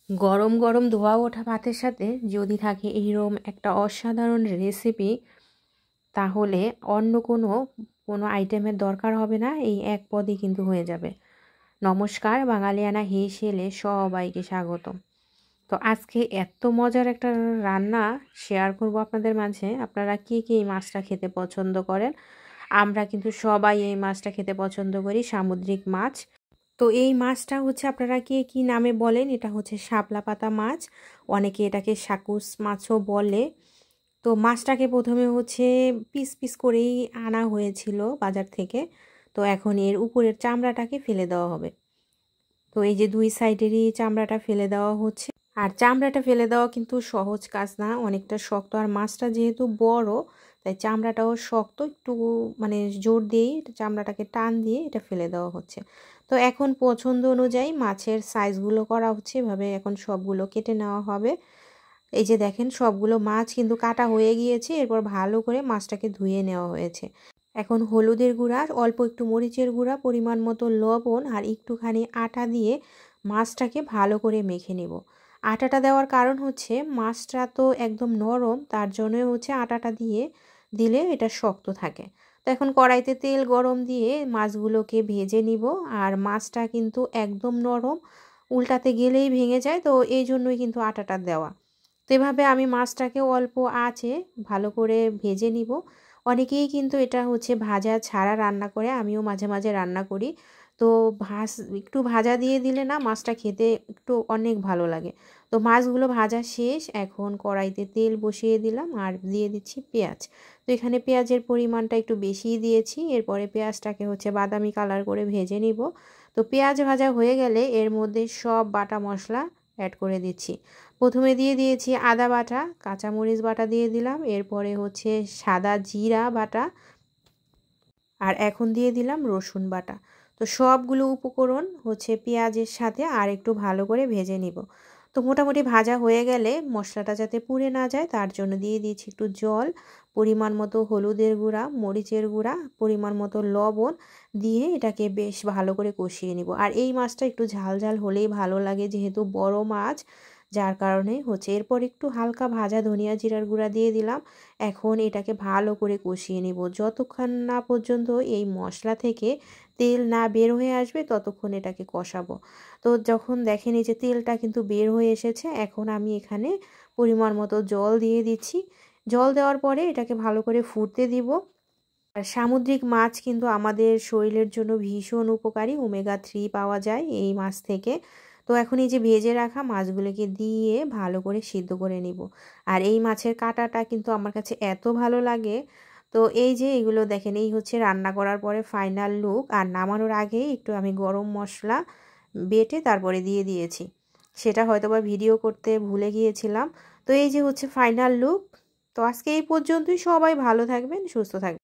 গরম গরম ধোয়া ওঠা ভাতের সাথে যদি থাকে এইরকম একটা অসাধারণ রেসিপি, তাহলে অন্য কোনো আইটেমের দরকার হবে না, এই এক পদই কিন্তু হয়ে যাবে। নমস্কার, বাঙালিয়ানা হেসেলে সবাইকে স্বাগতম। তো আজকে এত মজার একটা রান্না শেয়ার করব আপনাদের মাঝে। আপনারা কে কে এই মাছটা খেতে পছন্দ করেন? আমরা কিন্তু সবাই এই মাছটা খেতে পছন্দ করি, সামুদ্রিক মাছ। তো এই মাছটা হচ্ছে আপনারা কে কী নামে বলেন? এটা হচ্ছে সাপলাপাতা মাছ, অনেকে এটাকে সাকুস মাছও বলে। তো মাছটাকে প্রথমে হচ্ছে পিস পিস করেই আনা হয়েছিল বাজার থেকে। তো এখন এর উপরের চামড়াটাকে ফেলে দেওয়া হবে। তো এই যে দুই সাইডেরই চামড়াটা ফেলে দেওয়া হচ্ছে। আর চামড়াটা ফেলে দেওয়া কিন্তু সহজ কাজ না, অনেকটা শক্ত। আর মাছটা যেহেতু বড়, তাই চামড়াটাও শক্ত, একটু মানে জোর দিয়েই চামড়াটাকে টান দিয়ে এটা ফেলে দেওয়া হচ্ছে। তো এখন পছন্দ অনুযায়ী মাছের সাইজগুলো করা হচ্ছে, এভাবে এখন সবগুলো কেটে নেওয়া হবে। এই যে দেখেন, সবগুলো মাছ কিন্তু কাটা হয়ে গিয়েছে। এরপর ভালো করে মাছটাকে ধুয়ে নেওয়া হয়েছে। এখন হলুদের গুঁড়া, অল্প একটু মরিচের গুঁড়া, পরিমাণ মতো লবণ আর একটুখানি আটা দিয়ে মাছটাকে ভালো করে মেখে নেব। আটাটা দেওয়ার কারণ হচ্ছে মাছটা তো একদম নরম, তার জন্য হচ্ছে আটাটা দিলে এটা শক্ত থাকে। তো এখন কড়াইতে তেল গরম দিয়ে মাছগুলোকে ভেজে নিব। আর মাছটা কিন্তু একদম নরম, উল্টাতে গেলেই ভেঙে যায়, তো এই জন্যই কিন্তু আটাটা দেওয়া। তো এভাবে আমি মাছটাকে অল্প আঁচে ভালো করে ভেজে নিব। অনেকেই কিন্তু এটা হচ্ছে ভাজা ছাড়া রান্না করে, আমিও মাঝে মাঝে রান্না করি। তো একটু ভাজা দিয়ে দিলে না মাছটা খেতে একটু অনেক ভালো লাগে। তো মাছগুলো ভাজা শেষ, এখন কড়াইতে তেল বসিয়ে দিলাম আর দিয়ে দিচ্ছি পেঁয়াজ। তো এখানে পেঁয়াজের পরিমাণটা একটু বেশিই দিয়েছি। এরপরে পেঁয়াজটাকে হচ্ছে বাদামি কালার করে ভেজে নিব। তো পেঁয়াজ ভাজা হয়ে গেলে এর মধ্যে সব বাটা মশলা অ্যাড করে দিচ্ছি। প্রথমে দিয়ে দিয়েছি আদা বাটা, কাঁচামরিচ বাটা দিয়ে দিলাম, এরপরে হচ্ছে সাদা জিরা বাটা, আর এখন দিয়ে দিলাম রসুন বাটা। তো সবগুলো উপকরণ হচ্ছে পেঁয়াজের সাথে আর একটু ভালো করে ভেজে নিব। তো মোটামুটি ভাজা হয়ে গেলে মশলাটা যাতে পুড়ে না যায় তার জন্য দিয়ে দিয়েছি একটু জল, পরিমাণ মতো হলুদের গুঁড়া, মরিচের গুঁড়া, পরিমাণ মতো লবণ দিয়ে এটাকে বেশ ভালো করে কষিয়ে নিব। আর এই মাছটা একটু ঝাল ঝাল হলেই ভালো লাগে, যেহেতু বড় মাছ, যার কারণে হচ্ছে। এরপর একটু হালকা ভাজা ধনিয়া জিরার গুঁড়া দিয়ে দিলাম। এখন এটাকে ভালো করে কষিয়ে নিব, যতক্ষণ না পর্যন্ত এই মশলা থেকে তেল না বের হয়ে আসবে ততক্ষণ এটাকে কষাবো। তো যখন দেখেন এই যে তেলটা কিন্তু বের হয়ে এসেছে, এখন আমি এখানে পরিমাণ মতো জল দিয়ে দিচ্ছি। জল দেওয়ার পরে এটাকে ভালো করে ফুটতে দিব। আর সামুদ্রিক মাছ কিন্তু আমাদের শরীরের জন্য ভীষণ উপকারী, ওমেগা 3 পাওয়া যায় এই মাছ থেকে। তো এখন এই যে ভেজে রাখা মাছগুলোকে দিয়ে ভালো করে সিদ্ধ করে নিব। আর এই মাছের কাঁটাটা কিন্তু আমার কাছে এত ভালো লাগে। তো এই যে এগুলো দেখেন, এই হচ্ছে রান্না করার পরে ফাইনাল লুক। আর নামানোর আগেই একটু আমি গরম মশলা বেটে তারপরে দিয়ে দিয়েছি, সেটা হয়তোবা ভিডিও করতে ভুলে গিয়েছিলাম। তো এই যে হচ্ছে ফাইনাল লুক। তো আজকে এই পর্যন্তই, সবাই ভালো থাকবেন, সুস্থ থাকবেন।